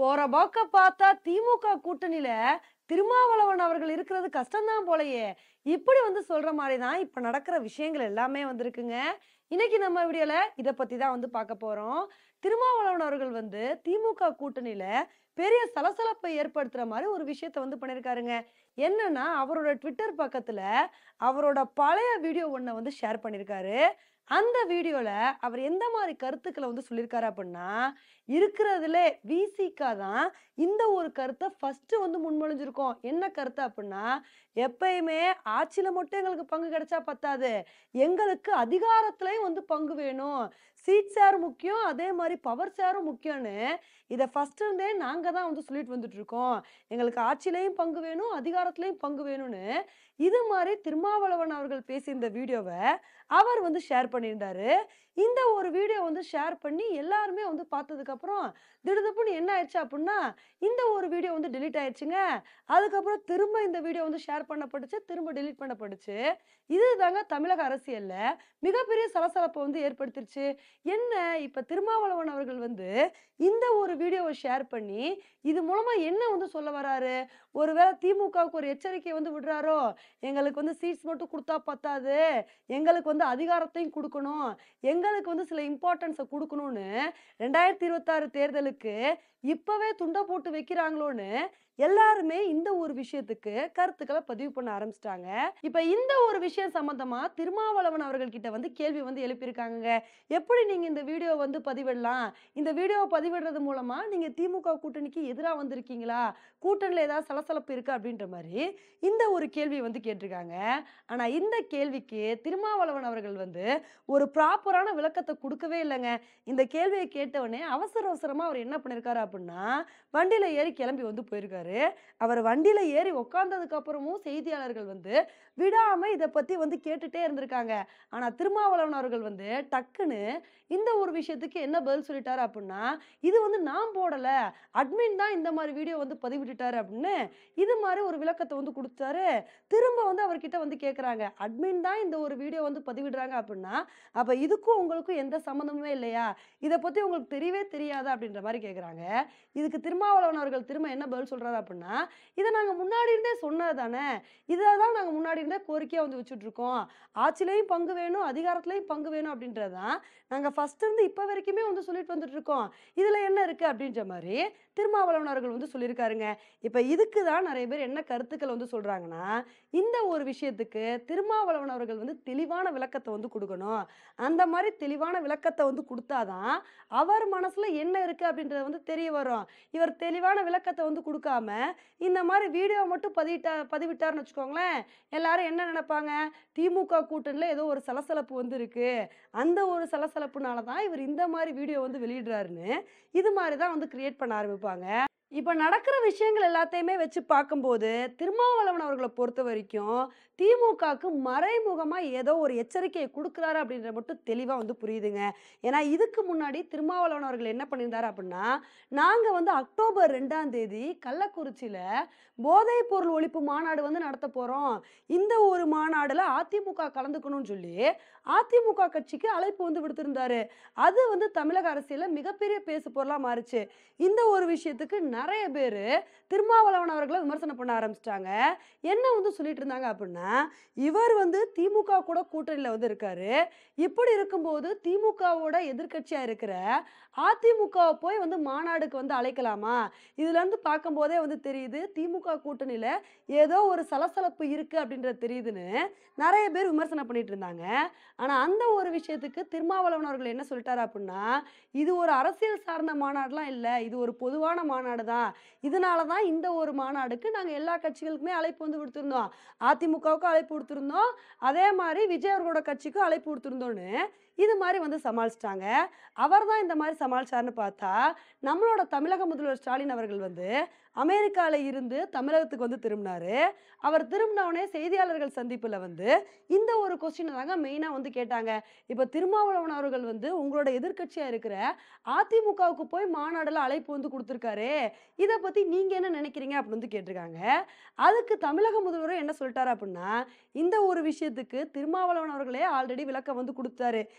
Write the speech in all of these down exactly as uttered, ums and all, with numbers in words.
போற போக்க பார்த்தா திமுக கூட்டணியில திருமாவளவன் அவர்கள் இருக்கிறது கஷ்டம்தான் போலயே. இப்படி வந்து சொல்ற மாதிரி தான் இப்ப நடக்கிற விஷயங்கள் எல்லாமே வந்திருக்குங்க. இன்னைக்கு நம்ம வீடியோல இத பத்தி தான் வந்து பார்க்க போறோம். திருமாவளவன் அவர்கள் வந்து திமுக கூட்டணியில பெரிய சலசலப்பை ஏற்படுத்துற மாதிரி ஒரு விஷயத்த வந்து பண்ணியிருக்காருங்க. என்னன்னா, அவரோட ட்விட்டர் பக்கத்துல அவரோட பழைய வீடியோ ஒண்ண வந்து ஷேர் பண்ணியிருக்காரு. அந்த வீடியோல அவர் எந்த மாரி கருத்துக்கள வந்து சொல்லியிருக்காரு அப்டின்னா, இருக்கிறதுலே விசிக தான் இந்த ஒரு கருத்த ஃபர்ஸ்ட் வந்து முன்மொழிஞ்சிருக்கோம். என்ன கருத்து அப்டின்னா, எப்பயுமே ஆட்சியில மட்டும் எங்களுக்கு பங்கு கிடைச்சா பத்தாது. எங்களுக்கு அதிகாரத்திலயும் வந்து பங்கு வேணும். சீட் ஷேர் முக்கியம். அதே மாரி பவர் ஷேரும் முக்கியம்னு இத ஃபர்ஸ்ட் இருந்தே நாங்க தான் வந்து சொல்லிட்டு வந்துட்டு இருக்கோம். எங்களுக்கு ஆட்சியிலயும் பங்கு வேணும், அதிகாரத்திலயும் பங்கு வேணும்னு இது மாரி திருமாவளவன் அவர்கள் பேசிய இந்த வீடியோவ அவர் வந்து ஷேர் பண்ணியிருந்தாரு. இந்த ஒரு வீடியோ வந்து ஷேர் பண்ணி எல்லாருமே வந்து பார்த்ததுக்கப்புறம், திடுதிப்புன்னு என்ன ஆயிடுச்சு அப்புட்ன்னா, இந்த ஒரு வீடியோ வந்து டெலீட் ஆயிடுச்சுங்க. அதுக்கப்புறம் திரும்ப இந்த வீடியோ வந்து ஷேர் பண்ணப்பட்டுச்சு. திரும்ப டெலீட் பண்ணப்பட்டுச்சு. இதுதாங்க தமிழக அரசியல்ல மிகப்பெரிய சலசலப்ப வந்து ஏற்படுத்திருச்சு. என்ன இப்ப திருமாவளவன் அவர்கள் வந்து இந்த ஒரு வீடியோவ ஷேர் பண்ணி, இது மூலமா என்ன வந்து சொல்ல வராரு? ஒருவேள திமுகவுக்கு ஒரு எச்சரிக்கை வந்து விடுறாரோ? எங்களுக்கு வந்து சீட்ஸ் மட்டும் குடுத்தா பத்தாது. எங்களுக்கு வந்து அதிகாரத்தையும் குடுக்கணும். எங்களுக்கு வந்து சில இம்பார்ட்டன்ஸ குடுக்கணும்னு இரண்டாயிரத்து இருபத்தி ஆறு தேர்தலுக்கு இப்பவே துண்ட போட்டு வைக்கிறாங்களோன்னு எல்லாருமே இந்த ஒரு விஷயத்துக்கு கருத்துக்கள பதிவு பண்ண ஆரம்பிச்சுட்டாங்க. இப்ப இந்த ஒரு விஷயம் சம்பந்தமா திருமாவளவன் அவர்கள் கிட்ட வந்து கேள்வி வந்து எழுப்பியிருக்காங்கங்க. எப்படி நீங்க இந்த வீடியோ வந்து பதிவிடலாம்? இந்த வீடியோவ பதிவிடுறது மூலமா நீங்க திமுக கூட்டணிக்கு எதிரா வந்திருக்கீங்களா? கூட்டணியில ஏதாவது சலசலப்பு இருக்கா? அப்படின்ற மாரி இந்த ஒரு கேள்வி வந்து கேட்டிருக்காங்க. ஆனா இந்த கேள்விக்கு திருமாவளவன் அவர்கள் வந்து ஒரு ப்ராப்பரான விளக்கத்த குடுக்கவே இல்லங்க. இந்த கேள்விய கேட்டவுனே அவசர அவசரமா அவர் என்ன பண்ணியிருக்காரு அப்டின்னா, வண்டியில ஏறி கிளம்பி வந்து போயிருக்காரு. அவர் வண்டியில ஏறி உட்கார்ந்ததுக்கு அப்புறமும் செய்தியாளர்கள் வந்து விடாம இத பத்தி வந்து கேட்டுட்டே இருந்திருக்காங்க. ஆனா திருமாவளவன் அவர்கள் வந்து டக்குன்னு இந்த ஒரு விஷயத்துக்கு என்ன பதில் சொல்லிட்டாரு அப்டின்னா, "இது வந்து நான் போடல. அட்மின் தான் இந்த மாரி வீடியோ வந்து பதிவிட்டுட்டாரு" அப்டின்னு இது மாரி ஒரு விளக்கத்த வந்து குடுத்தாரு. திரும்ப வந்து அவர்கிட்ட வந்து கேட்கறாங்க. "அட்மின் தான் இந்த ஒரு வீடியோ வந்து பதிவிடுறாங்க அப்டின்னா, அப்ப இதுக்கும் உங்களுக்கும் எந்த சம்மந்தமுமே இல்லையா? இத பத்தி உங்களுக்கு தெரியவே தெரியாதா?" அப்படின்ற மாரி கேட்கறாங்க. இதுக்கு திருமாவளவன் அவர்கள் திரும்ப என்ன பதில் சொல்றாரு அப்டின்னா, "இத நாங்க முன்னாடி இருந்தே சொன்னது தானே. இத தான் நாங்க முன்னாடி இருந்தே கோரிக்கையா வந்து வச்சுட்டுருக்கோம். ஆட்சியிலயும் பங்கு வேணும், அதிகாரத்திலயும் பங்கு வேணும் அப்படின்றது தான் நாங்க ஃபர்ஸ்ட் இருந்து இப்ப வரைக்குமே வந்து சொல்லிட்டு வந்துட்டு இருக்கோம். இதுல என்ன இருக்கு?" அப்படின்ற மாரி திருமாவளவன் அவர்கள் வந்து சொல்லியிருக்காருங்க. இப்ப இதுக்கு தான் நெறைய பேர் என்ன கருத்துக்கள் வந்து சொல்றாங்கன்னா, இந்த ஒரு விஷயத்துக்கு திருமாவளவன் அவர்கள் வந்து தெளிவான விளக்கத்த வந்து குடுக்கணும். அந்த மாரி தெளிவான விளக்கத்த வந்து குடுத்தா தான், அவர் மனசுல என்ன இருக்கு அப்படின்றது வந்து தெரிய வரும். இவர் தெளிவான விளக்கத்த வந்து குடுக்காம, இந்த மாரி வீடியோ மட்டும் பதிவிட்டா பதிவிட்டார்ன்னு வச்சுக்கோங்களேன், எல்லாரும் என்ன நெனைப்பாங்க? திமுக கூட்டணியில ஏதோ ஒரு சலசலப்பு வந்து இருக்கு. அந்த ஒரு சலசலப்புனால தான் இவர் இந்த மாரி வீடியோ வந்து வெளியிடுறாருன்னு, இது மாரி தான் வந்து கிரியேட் பண்ண ஆரம்பிப்பாங்க. இப்ப நடக்கிற விஷயங்கள் எல்லாத்தையுமே வச்சு பார்க்கும்போது, திருமாவளவன் அவர்கள பொறுத்தவரைக்கும், திமுகவுக்கு மறைமுகமா ஏதோ ஒரு எச்சரிக்கைய குடுக்குறாரு அப்படின்றது மட்டும் தெளிவா வந்து புரியுதுங்க. ஏன்னா, இதுக்கு முன்னாடி திருமாவளவன் அவர்கள் என்ன பண்ணியிருந்தாரு அப்படின்னா, நாங்க வந்து அக்டோபர் இரண்டாம் தேதி கள்ளக்குறிச்சியில போதைப் பொருள் ஒழிப்பு மாநாடு வந்து நடத்தப் போறோம். இந்த ஒரு மாநாடுல அதிமுக கலந்துக்கணும்னு சொல்லி, அதிமுக கட்சிக்கு அழைப்பு வந்து விடுத்திருந்தாரு. அது வந்து தமிழக அரசியல்ல மிகப்பெரிய பேசு பொருளா மாறுச்சு. இந்த ஒரு விஷயத்துக்கு நெறைய பேரு திருமாவளவன் அவர்கள விமர்சனம் பண்ண ஆரம்பிச்சுட்டாங்க. என்ன வந்து சொல்லிட்டு இருந்தாங்க அப்டின்னா, இவர் வந்து திமுக கூட கூட்டணியில வந்து இருக்காரு. இப்படி இருக்கும்போது திமுகவோட எதிர்க்கட்சியா இருக்கிற அதிமுகவ போய் வந்து மாநாடுக்கு வந்து அழைக்கலாமா? இதுலருந்து பார்க்கும்போதே வந்து தெரியுது, திமுக கூட்டணியில ஏதோ ஒரு சலசலப்பு இருக்கு அப்படின்றது தெரியுதுன்னு நெறைய பேர் விமர்சனம் பண்ணிட்டு இருந்தாங்க. ஆனா அந்த ஒரு விஷயத்துக்கு திருமாவளவன் அவர்கள் என்ன சொல்லிட்டாரு அப்டின்னா, இது ஒரு அரசியல் சார்ந்த மாநாடுலாம் இல்ல. இது ஒரு பொதுவான மாநாடு தான். இதனால தான் இந்த ஒரு மாநாடுக்கு நாங்க எல்லா கட்சிகளுக்குமே அழைப்பு வந்து விடுத்திருந்தோம். அதிமுகவுக்கும் அழைப்பு விடுத்திருந்தோம். அதே மாரி விஜய் அவர்களோட கட்சிக்கும் அழைப்பு விடுத்திருந்தோம்னு, இது மாரி வந்து சமாளிச்சுட்டாங்க. அவர் தான் இந்த மாரி சமாளிச்சாருன்னு பார்த்தா, நம்மளோட தமிழக முதல்வர் ஸ்டாலின் அவர்கள் வந்து அமெரிக்கால இருந்து தமிழகத்துக்கு வந்து திரும்புனாரு. அவர் திரும்பினவுனே செய்தியாளர்கள் சந்திப்புல வந்து இந்த ஒரு கொஸ்டின தாங்க மெயினா வந்து கேட்டாங்க. இப்ப திருமாவளவன் அவர்கள் வந்து உங்களோட எதிர்க்கட்சியா இருக்கிற அதிமுகவுக்கு போய் மாநாடுல அழைப்பு வந்து குடுத்திருக்காரே, இத பத்தி நீங்க என்ன நினைக்கிறீங்க? அப்படின்னு வந்து கேட்டிருக்காங்க. அதுக்கு தமிழக முதல்வரும் என்ன சொல்லிட்டாரு அப்படின்னா, இந்த ஒரு விஷயத்துக்கு திருமாவளவன் அவர்களே ஆல்ரெடி விளக்கம் வந்து குடுத்தாரு.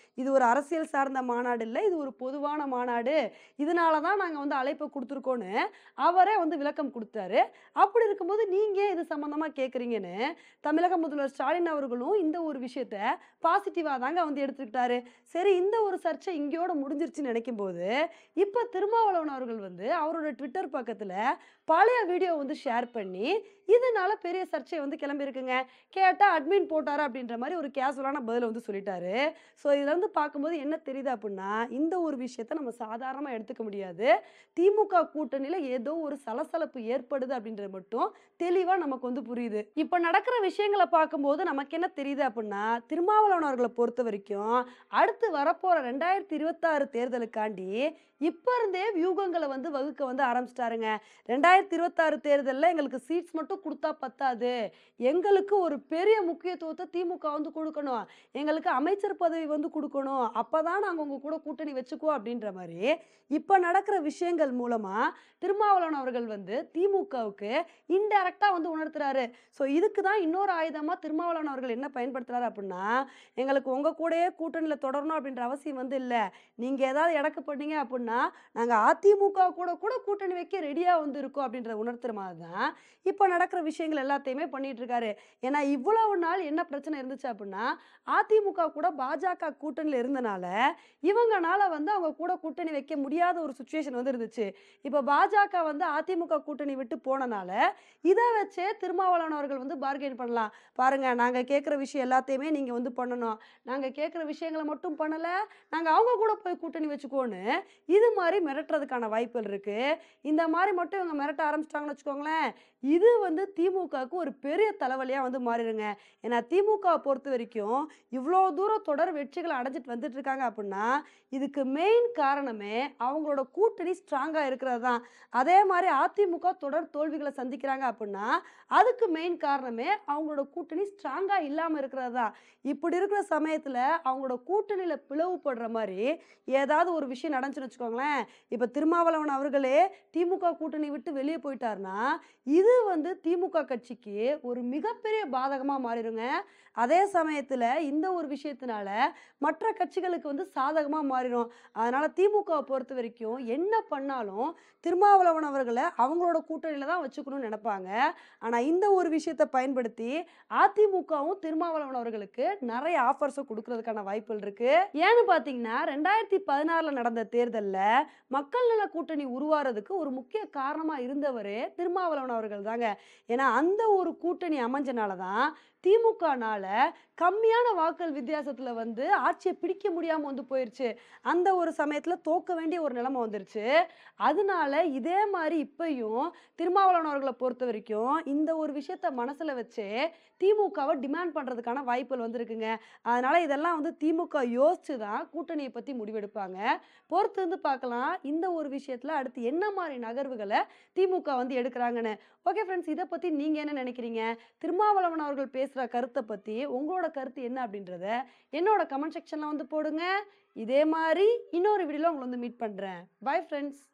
இது ஒரு அரசியல் சார்ந்த மாநாடு இல்ல. இது ஒரு பொதுவான மாநாடு. இதனால தான் நாங்க வந்து அழைப்பு குடுத்துருக்கோம்னு அவரே வந்து விளக்கம் குடுத்தாரு. அப்படி இருக்கும்போது நீங்க ஏன் இது சம்மந்தமா கேட்கிறீங்கன்னு தமிழக முதல்வர் ஸ்டாலின் அவர்களும் இந்த ஒரு விஷயத்த பாசிட்டிவா தாங்க வந்து எடுத்துக்கிட்டாரு. சரி இந்த ஒரு சர்ச்சை இங்கேயோட முடிஞ்சிருச்சுன்னு நினைக்கும்போது, இப்ப திருமாவளவன் அவர்கள் வந்து அவரோட ட்விட்டர் பக்கத்துல பழைய வீடியோ வந்து ஷேர் பண்ணி, இதனால பெரிய சர்ச்சை வந்து கிளம்பியிருக்குங்க. கேட்டா அட்மின் போட்டாரு அப்படின்ற மாரி ஒரு கேஷுவலான பதில வந்து சொல்லிட்டாரு. ஸோ இதுலருந்து பார்க்கும்போது என்ன தெரியுது அப்புட்ன்னா, இந்த ஒரு விஷயத்த நம்ம சாதாரணமா எடுத்துக்க முடியாது. திமுக கூட்டணியில ஏதோ ஒரு சலசலப்பு ஏற்படுது அப்படின்றது மட்டும் தெளிவா நமக்கு வந்து புரியுது. இப்ப நடக்கிற விஷயங்கள பார்க்கும்போது நமக்கு என்ன தெரியுது அப்புட்ன்னா, திருமாவளவன் அவர்கள பொறுத்தவரைக்கும், அடுத்து வரப்போற இரண்டாயிரத்து இருபத்தி ஆறு தேர்தலுக்காண்டி இப்ப இருந்தே வியூகங்கள வந்து வகுக்க வந்து ஆரம்பிச்சுட்டாருங்க. இரண்டாயிரத்து இருபத்தி ஆறு தேர்தல்ல எங்களுக்கு சீட்ஸ் மட்டும் குடுத்தா பத்தாது. எங்களுக்கு ஒரு பெரிய முக்கியத்துவத்த திமுக வந்து குடுக்கணும். எங்களுக்கு அமைச்சர் பதவி வந்து குடுக்கணும். அப்பதான் நாங்க உங்க கூட கூட்டணி வச்சுக்குவோம் அப்படின்ற மாரி, இப்ப நடக்கிற விஷயங்கள் மூலமா திருமாவளவன் அவர்கள் வந்து திமுகவுக்கு இன்டைரக்ட்டா வந்து உணர்த்துறாரு. ஸோ இதுக்கு தான் இன்னொரு ஆயுதமா திருமாவளவன் அவர்கள் என்ன பயன்படுத்துறாரு அப்புட்ன்னா, எங்களுக்கு உங்க கூடயே கூட்டணியில தொடரணும் அப்படின்ற அவசியம் வந்து இல்ல. நீங்க ஏதாவது எடக்கு பண்ணீங்க அப்புட்ன்னா, நாங்க அதிமுக கூட கூட கூட்டணி வைக்க ரெடியா வந்து இருக்கோம் அப்படின்றத உணர்த்துற மாரி தான், இப்ப நடக்கிற விஷயங்கள் எல்லாத்தையுமே பண்ணிட்டு இருக்காரு. ஏன்னா இவ்வளவு நாள் என்ன பிரச்சனை இருந்துச்சு அப்புட்ன்னா, அதிமுக கூட பாஜக கூட்டணியில இருந்தனால, இவங்கனால வந்து அவங்க கூட கூட்டணி வைக்க முடியாத ஒரு சிச்சுவேஷன் வந்து இருந்துச்சு. இப்ப பாஜக வந்து அதிமுக கூட்டணி விட்டு போனனால, இத வச்சே திருமாவளவன் அவர்கள் வந்து பார்கெயின் பண்ணலாம். பாருங்க நாங்க கேட்கிற விஷயம் எல்லாத்தையுமே நீங்க வந்து பண்ணணும். நாங்க கேட்கிற விஷயங்கள மட்டும் பண்ணல, நாங்க அவங்க கூட போய் கூட்டணி வச்சுக்குவோன்னு, இது மாரி மிரட்டுறதுக்கான வாய்ப்புகள் இருக்கு. இந்த மாரி மட்டும் இவங்க மிரட்ட ஆரம்பிச்சுட்டாங்கன்னு வச்சுக்கோங்களேன், இது வந்து திமுகவுக்கு ஒரு பெரிய தலைவலியா வந்து மாறிருங்க. ஏன்னா திமுகவ பொறுத்தவரைக்கும், இவ்ளோ தூரம் தொடர் வெற்றிகள அடைஞ்சுட்டு வந்துட்டு இருக்காங்க அப்புட்ன்னா, இதுக்கு மெயின் காரணமே அவங்களோட கூட்டணி ஸ்ட்ராங்கா இருக்கிறது தான். அதே மாரி அதிமுக தொடர் தோல்விகள சந்திக்கிறாங்க அப்புட்ன்னா, அதுக்கு மெயின் காரணமே அவங்களோட கூட்டணி ஸ்ட்ராங்கா இல்லாம இருக்கிறது தான். இப்படி இருக்கிற சமயத்துல அவங்களோட கூட்டணியில பிளவுபடுற மாரி ஏதாவது ஒரு விஷயம் நடந்துச்சுன்னு வச்சுக்கோங்களேன், இப்ப திருமாவளவன் அவர்களே திமுக கூட்டணி விட்டு வெளிய போயிட்டாருன்னா, இது வந்து திமுக கட்சிக்கு ஒரு மிகப்பெரிய பாதகமா மாறிருங்க. அதே சமயத்துல இந்த ஒரு விஷயத்தினால மற்ற கட்சிகளுக்கு வந்து சாதகமா மாறிரும். அதனால திமுகவ பொறுத்தவரைக்கும் என்ன பண்ணாலும் திருமாவளவன் அவர்கள அவங்களோட கூட்டணியில தான் வச்சுக்கணும்னு நெனைப்பாங்க. ஆனா இந்த ஒரு விஷயத்த பயன்படுத்தி அதிமுகவும் திருமாவளவன் அவர்களுக்கு நெறைய ஆஃபர்ஸ குடுக்குறதுக்கான வாய்ப்புகள் இருக்கு. ஏன்னு பார்த்தீங்கன்னா, இரண்டாயிரத்து பதினாறுல நடந்த தேர்தல்ல மக்கள் நல கூட்டணி உருவாறதுக்கு ஒரு முக்கிய காரணமா இருந்தவரே திருமாவளவன் அவர்கள் தாங்க. ஏன்னா அந்த ஒரு கூட்டணி அமைஞ்சனால தான் திமுகனால கம்மியான வாக்குகள் வித்தியாசத்துல வந்து ஆட்சிய பிடிக்க முடியாம வந்து போயிருச்சு. அந்த ஒரு சமயத்துல தோக்க வேண்டிய ஒரு நிலைமை வந்துருச்சு. அதனால இதே மாரி இப்பயும் திருமாவளவன் அவர்கள பொறுத்தவரைக்கும் இந்த ஒரு விஷயத்த மனசுல வச்சே திமுகவ டிமாண்ட் பண்றதுக்கான வாய்ப்புகள் வந்து இருக்குங்க. அதனால இதெல்லாம் வந்து திமுக யோசிச்சு தான் கூட்டணிய பத்தி முடிவெடுப்பாங்க. பொறுத்து இருந்து பார்க்கலாம். இந்த ஒரு விஷயத்துல அடுத்து என்ன மாரி நகர்வுகள திமுக வந்து எடுக்குறாங்கன்னு. ஓகே ஃபிரெண்ட்ஸ், இத பத்தி நீங்க என்ன நினைக்கிறீங்க? திருமாவளவன் அவர்கள் பேசுற கருத்த பத்தி உங்களோட கருத்து என்ன அப்படின்றத என்னோட கமெண்ட் செக்ஷன்ல வந்து போடுங்க. இதே மாரி இன்னொரு வீடியோல உங்கள வந்து மீட் பண்றேன். Bye friends.